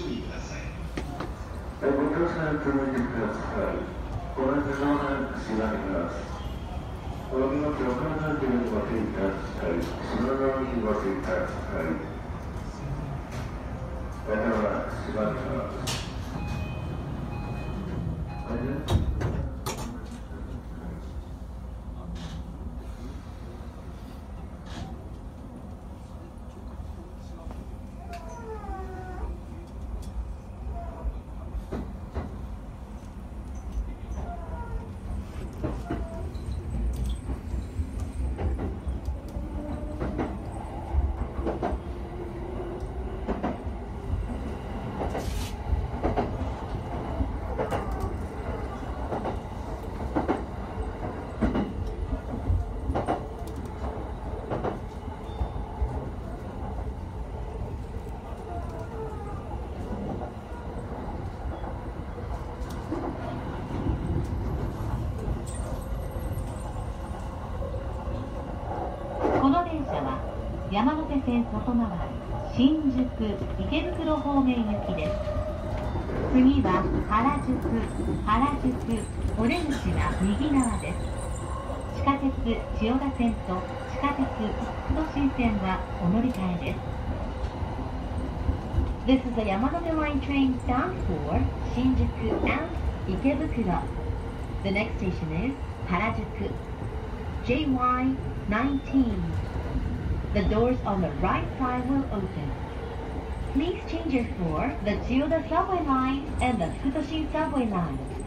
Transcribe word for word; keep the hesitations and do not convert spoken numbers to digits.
意ください。 ご乗車続いてください。ご覧のような口があります。お荷物を離れているご注意ください。そのようにご注意ください。または閉まります。 この電車は山手線外回り新宿池袋方面行きです。次は原宿原宿お出口は右側です。地下鉄千代田線と地下鉄副都心線はお乗り換えです。This is a Yamanote Line train bound for Shinjuku and Ikebukuro. The next station is Harajuku. J Y nineteen. The doors on the right side will open. Please change it for the Chiyoda subway line and the Futoshin subway line.